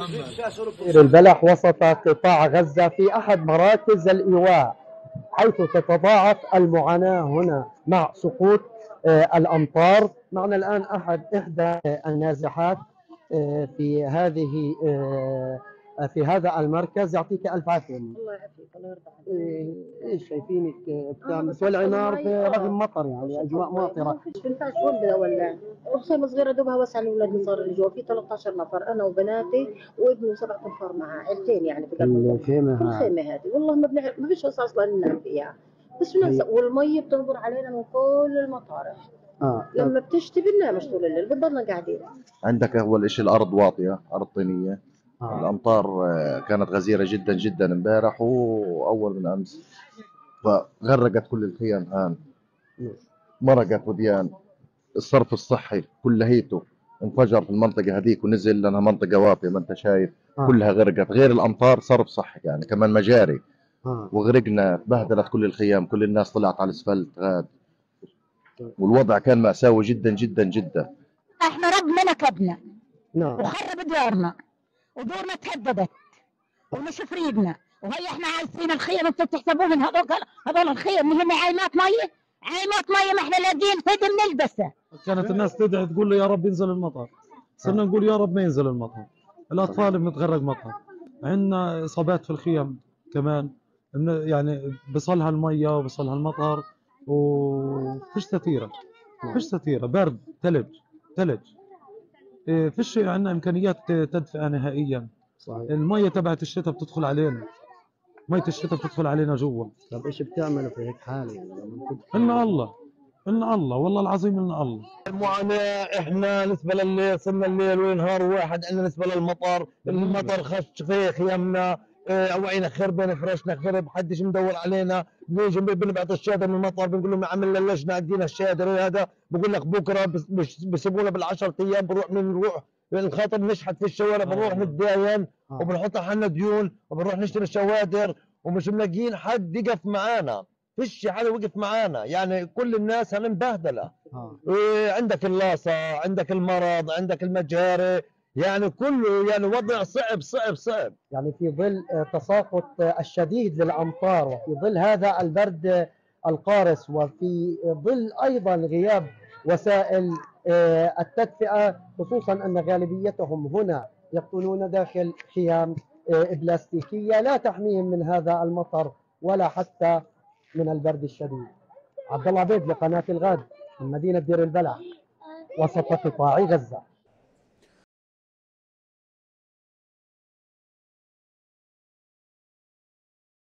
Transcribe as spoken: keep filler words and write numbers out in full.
دير البلح وسط قطاع غزة في أحد مراكز الإيواء، حيث تتضاعف المعاناة هنا مع سقوط آه، الأمطار. معنا الآن أحد إحدى النازحات آه، في هذه آه، في هذا المركز. يعطيك ألف عافية. الله يعافيك، الله يرضى عليك. إيه، ايش شايفينك بتعمل اه بتولعي نار في آه. رغم مطر، يعني اجواء ما ماطره. فيش بنفعش ولا ولا وخيمة صغيرة دوبها واسعة لأولاد الصغار اللي جوا، في ثلاثة عشر نفر، أنا وبناتي وابني سبعة أنفار معاه، عيلتين يعني في قلب الخيمه في هاي الخيمة هذه. والله ما بنعرف، ما فيش وسع أصلا ننام فيها، بس ننسى. هي والمية بتنظر علينا من كل المطارح، اه لما بتشتي بننامش طول الليل، بنضلنا قاعدين. عندك أول إشي الأرض واطية، أرض طينية. اه الأمطار آه، كانت غزيرة جدا جدا امبارح وأول من أمس، فغرقت كل الخيام هان، مرقت وديان. الصرف الصحي كلهيته انفجر في المنطقة هذيك ونزل لأنها منطقة واطية، ما أنت شايف اه كلها غرقت، غير الأمطار صرف صحي يعني كمان مجاري. اه وغرقنا، بهدلت كل الخيام، كل الناس طلعت على الاسفلت غاد، والوضع كان مأساوي جدا جدا جدا. احنا ربنا نكبنا نعم وخرب ديارنا ودورنا تهددت ومش في ايدنا، وهي احنا عايزين الخيم. انتوا بتحسبوا من هذول هذول الخيم مهم عايمات ميه؟ عايمات ميه ما احنا لاقيين هدم نلبسه. كانت الناس تدعي تقول له يا رب ينزل المطر، صرنا نقول يا رب ما ينزل المطر. الاطفال بنتغرق مطر، عندنا اصابات في الخيم كمان، يعني بصلها الميه وبصلها المطر وفيش ستيره، فيش ستيره، برد، ثلج ثلج إيه، فيش عندنا امكانيات تدفئه نهائيا. صحيح. الميه تبعت الشتاء بتدخل علينا، ميه الشتاء بتدخل علينا جوا. طب ايش بتعملوا في هيك حال يعني لما تدخل؟ إن الله إن الله والله العظيم إن الله. المعاناة احنا نسبة لليل صرنا الليل والنهار واحد، عندنا نسبة للمطر، المطر خش في خيامنا، اوعينا خربنا، فرشنا خرب، حدش مدور علينا. بنيجي بنبعث الشادر من المطر، بنقول لهم عمل لنا اللجنة ادينا الشادر هذا، بقول لك بكره بسيبونا بالعشر ايام بنروح بنروح الخاطر نشحت في الشوارع، بنروح نتداين وبنحط حالنا ديون وبنروح نشتري شوادر، ومش ملاقيين حد يقف معانا، فيش حدا وقف معانا، يعني كل الناس هنمبهدله. آه. عندك اللاصة، عندك المرض، عندك المجاري، يعني كله يعني وضع صعب صعب صعب. يعني في ظل تساقط الشديد للامطار، وفي ظل هذا البرد القارس، وفي ظل ايضا غياب وسائل التدفئه، خصوصا ان غالبيتهم هنا يقطنون داخل خيام بلاستيكيه لا تحميهم من هذا المطر ولا حتى من البرد الشديد. عبد الله عبيد لقناه الغد من مدينه دير البلح وسط قطاع غزه.